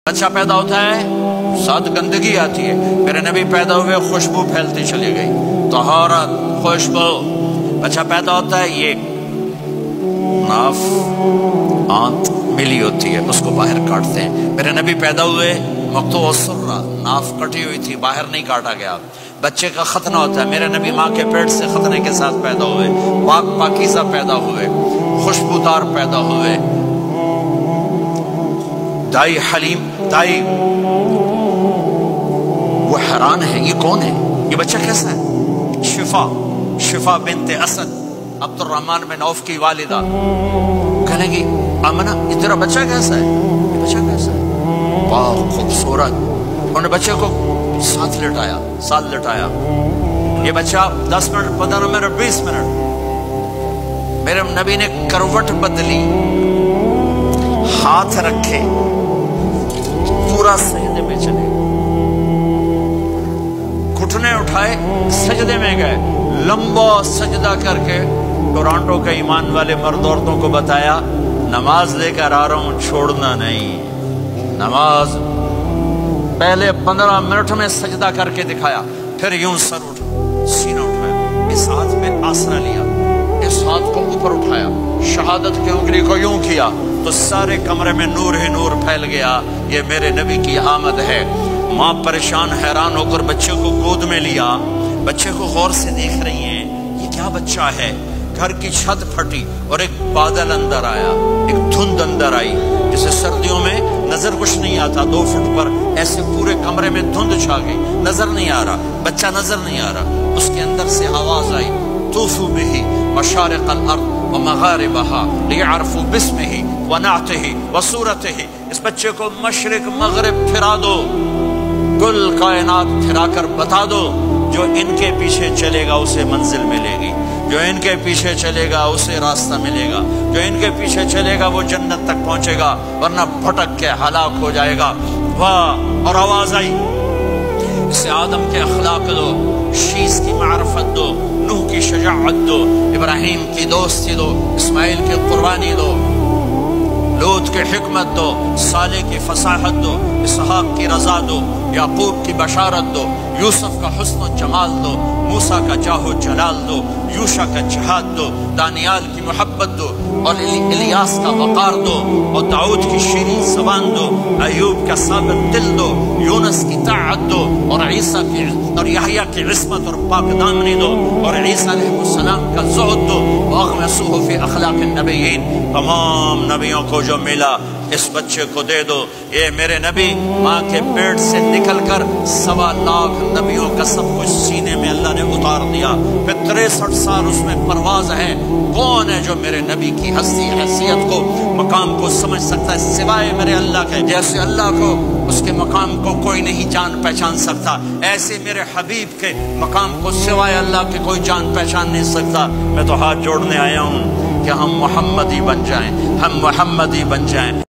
बच्चा पैदा होता है, साथ गंदगी आती है। मेरे नबी पैदा हुए, खुशबू फैलती चली गई, तहारत, खुशबू। बच्चा पैदा होता है, ये नाफ आंत मिली होती है, उसको बाहर काटते हैं। मेरे नबी पैदा हुए, मक्तू सुर्रा, नाफ कटी हुई थी, बाहर नहीं काटा गया। बच्चे का खतना होता है, मेरे नबी माँ के पेट से खतने के साथ पैदा हुए, पाक पाकीज़ा पैदा हुए, खुशबूदार पैदा हुए। दाई हलीम, दाई वो हैरान है, ये कौन है, ये बच्चा कैसा है? शिफा बिनते असद, अब्दुर्रहमान बिन औफ की वालिदा कहने लगी, आमना ये तेरा बच्चा कैसा है, ये बच्चा कैसा है, बहुत खूबसूरत। उन्होंने बच्चे को साथ लिटाया। ये बच्चा 10 मिनट, 15 मिनट, 20 मिनट, मेरे नबी ने करवट बदली, हाथ रखे, पूरा सजदे में चले, घुटने उठाए, सजदे में गए, लंबा सजदा करके टोरंटो के ईमान वाले मर्द औरतों को बताया, नमाज लेकर आ रहा हूं, छोड़ना नहीं। नमाज पहले 15 मिनट में सजदा करके दिखाया, फिर यूं सर सीना उठाया, इस हाथ में आसरा लिया, इस हाथ को ऊपर उठाया, शहादत की उंगली को यूं किया तो सारे कमरे में नूर ही नूर फैल गया। ये मेरे नबी की आमद है। माँ परेशान हैरान होकर बच्चे को गोद में लिया, बच्चे को गौर से देख रही हैं, ये क्या बच्चा है। घर की छत फटी और एक बादल अंदर आया, एक धुंध अंदर आई, जैसे सर्दियों में नजर कुछ नहीं आता, 2 फुट पर ऐसे पूरे कमरे में धुंध छा गई, नजर नहीं आ रहा, बच्चा नजर नहीं आ रहा। उसके अंदर से आवाज आई, तूफू बिही मशारिक़ल अर्द व मगारिबहा लियअरफू बिस्मिही व नाअतिही व सूरतिही। इस बच्चे को मशरिक मगरिब फिरा दो, कुल कायनात फिराकर बता दो, जो इनके पीछे चलेगा उसे मंजिल मिलेगी, जो इनके पीछे चलेगा उसे रास्ता मिलेगा, जो इनके पीछे चलेगा वो जन्नत तक पहुंचेगा, वरना भटक के हलाक हो जाएगा। वाह! और आवाज आई, इसे आदम के अखलाक दो, शीस की मारफत दो, नूह की शजाअत दो, इब्राहिम की दोस्ती दो, इस्माइल की कुर्बानी दो, लूत की हिकमत दो, साले की फसाहत दो, इसहाक की रजा दो, याकूब की बशारत दो, यूसुफ का हुस्न जमाल दो, मूसा का जाहो जलाल दो, यूशा का जिहाद दो, दानियाल की मोहब्बत दो, और इलियास का वकार दो, और दाऊद की शीरीन ज़बान दो, अयूब का साबित दिल दो, यूनुस की ताअत दो, और ईसा की और यहया की इस्मत और पाकदामनी दो, और ईसा अलैहिस्सलाम का ज़ुहद दो, वअग़मसूहु फ़ी अख़लाक़ नबिय्यीन। तमाम नबियों को जो मिला इस बच्चे को दे दो। ये मेरे नबी माँ के पेट से निकलकर 1.25 लाख नबियों का सब कुछ सीने में अल्लाह ने उतार दिया। फिर 63 साल उसमें परवाज है। कौन है जो मेरे नबी की हस्ती हैसियत को, मकाम को समझ सकता है सिवाय मेरे अल्लाह के। जैसे अल्लाह को, उसके मकाम को कोई नहीं जान पहचान सकता, ऐसे मेरे हबीब के मकाम को सिवाय अल्लाह के कोई जान पहचान नहीं सकता। मैं तो हाथ जोड़ने आया हूँ कि हम मोहम्मदी बन जाएं, हम मोहम्मदी बन जाएं।